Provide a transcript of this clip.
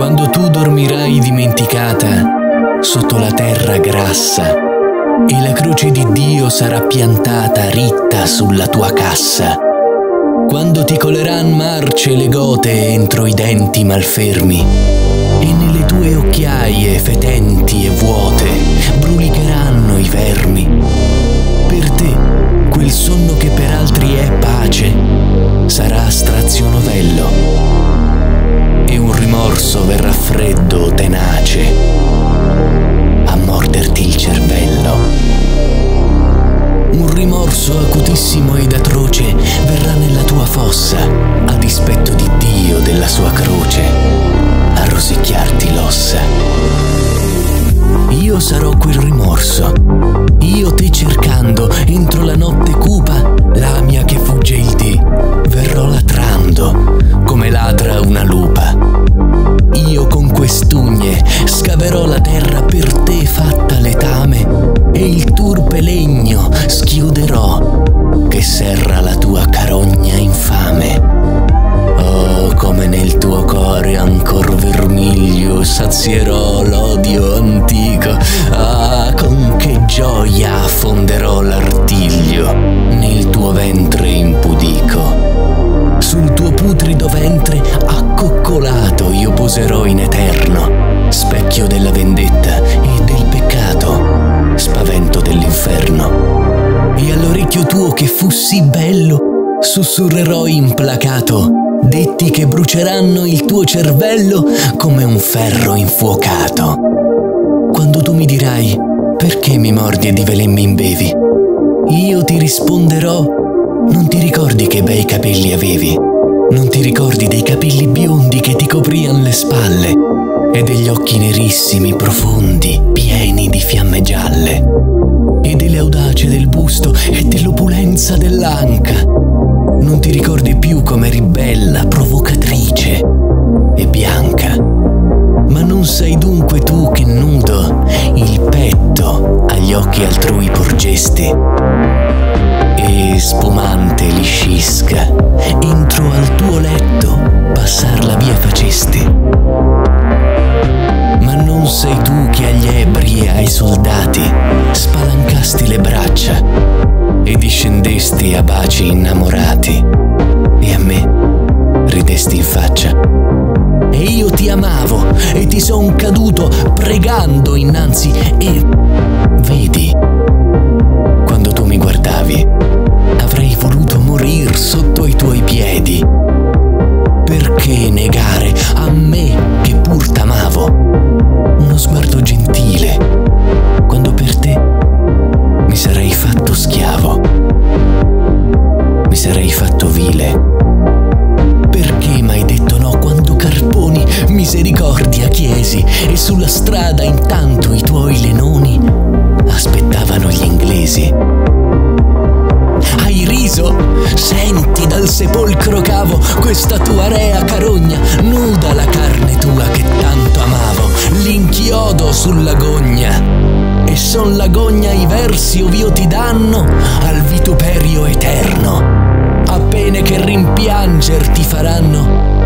Quando tu dormirai dimenticata sotto la terra grassa e la croce di Dio sarà piantata ritta sulla tua cassa. Quando ti coleran marce le gote entro i denti malfermi e nelle tue occhiaie fetenti e vuote brulicheranno i vermi. Per te quel sonno che per altri è pace sarà strazio novello e un rimorso verrà freddo, tenace, a morderti il cervello. Un rimorso acutissimo ed atroce verrà nella tua fossa, a dispetto di Dio della sua croce, a rosicchiarti l'ossa. Io sarò quel rimorso, io te cercando, entro la notte cupa, lamia che fugge il dì, verrò latrando, come ladra una lupa. Io con quest'ugne scaverò la terra per te fatta letame e il turpe legno schiuderò che serra la tua carogna infame. Oh, come nel tuo cuore ancor vermiglio sazierò l'odio antico. Ah, con che gioia affonderò l'artiglio nel tuo ventre impudico. Sul tuo putrido ventre accoccolato io poserò in eterno, specchio della vendetta e del peccato, spavento dell'inferno. E all'orecchio tuo che fu sì bello, sussurrerò implacato detti che bruceranno il tuo cervello come un ferro infuocato. Quando tu mi dirai: perché mi mordi e di velen mi imbevi? Io ti risponderò: non ti ricordi che bei capelli avevi? Non ti ricordi dei capelli biondi che ti coprian le spalle e degli occhi nerissimi, profondi, pieni di fiamme gialle e delle audacie del busto e dell'opulenza dell'anca? Non ti ricordi più com'eri bella, provocatrice e bianca? Ma non sei dunque tu che nudo il petto agli occhi altrui porgesti e spumante liscisca entro al tuo letto passar la via facesti? Ma non sei tu che agli ebri e ai soldati spalancasti le braccia e discendesti a baci innamorati e a me ridesti in faccia? E io ti amavo e ti son caduto pregando innanzi e vedi, quando tu mi guardavi avrei voluto morir sotto i tuoi piedi. Perché negare a me che pur t'amavo uno sguardo gentile quando per te mi sarei fatto schiavo, mi sarei fatto vile? Perché m'hai detto no quando carponi misericordia chiesi e sulla strada intanto i tuoi lenoni aspettavano gli inglesi? Hai riso? Senti, dal sepolcro cavo questa tua rea carogna, nuda la carne tua che tanto amavo, l'inchiodo sulla gogna, e son la gogna i versi ov'io ti danno al vituperio eterno, a pene che rimpianger ti faranno